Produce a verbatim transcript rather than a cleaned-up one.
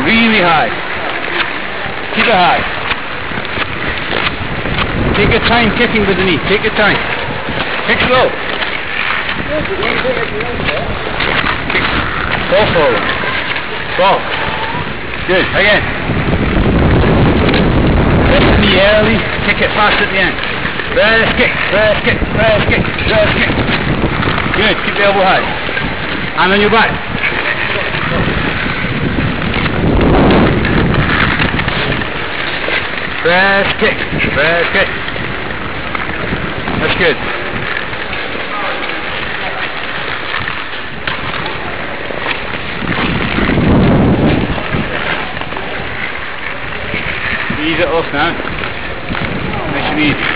really high. Keep it high. Take your time kicking with the knee. Take your time. Kick slow. Kick. Fall forward. Fall. Good. Again. Lift the knee early. Kick it fast at the end. Reverse kick. Reverse kick. Reverse kick. Reverse kick. Good. Keep the elbow high. Hand on your back. Reverse kick. Reverse kick. That's good. Ease it off now. Nice and easy.